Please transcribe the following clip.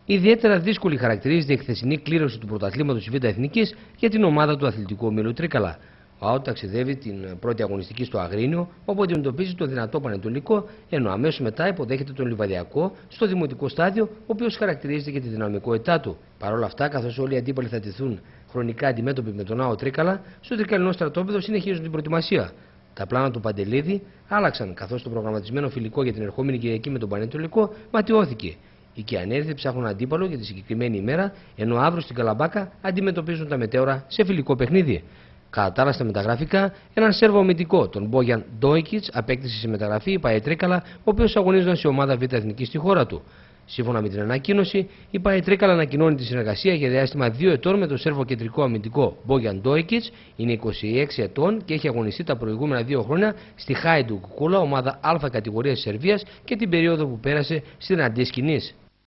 Ιδιαίτερα δύσκολη χαρακτηρίζεται η χθεσινή κλήρωση του πρωταθλήματος Β' Εθνικής για την ομάδα του αθλητικού ομίλου Τρίκαλα. Ο ΑΟΤ ταξιδεύει την πρώτη αγωνιστική στο Αγρίνιο, όπου αντιμετωπίζει το δυνατό Πανετολικό, ενώ αμέσως μετά υποδέχεται τον Λιβαδιακό στο δημοτικό στάδιο, ο οποίος χαρακτηρίζεται για τη δυναμικότητά του. Παρ' όλα αυτά, καθώς όλοι οι αντίπαλοι θα τεθούν χρονικά αντιμέτωποι με τον ΑΟΤ Τρίκαλα, στο τρικαλινό στρατόπεδο συνεχίζουν την προετοιμασία. Τα πλάνα του Παντελίδη άλλαξαν, καθώς το προγραμματισμένο φιλικό για την ερχόμενη Κυριακή με τον Πανετολικό ματιώθηκε. Οι Κιανέριθοι ψάχνουν αντίπαλο για τη συγκεκριμένη ημέρα, ενώ αύριο στην Καλαμπάκα αντιμετωπίζουν τα μετέωρα σε φιλικό παιχνίδι. Κατά τα άλλα στα μεταγραφικά, έναν Σέρβο αμυντικό, τον Μπόγιαν Ντόικιτς, απέκτησε σε μεταγραφή η ΠΑΕ Τρίκαλα, ο οποίος αγωνίζονταν σε ομάδα Β' Εθνική στη χώρα του. Σύμφωνα με την ανακοίνωση, η ΠΑΕ Τρίκαλα ανακοινώνει τη συνεργασία για διάστημα 2 ετών με τον Σέρβο κεντρικό αμυντικό Μπόγιαν Ντόικιτς, είναι 26 ετών και έχει αγωνιστεί τα προηγούμενα 2 χρόνια στη Χάιντουκ Κούλα, ομάδα Α κατηγορίας της Σερβίας, και την περίοδο που πέρασε στην Αντί Σκηνής.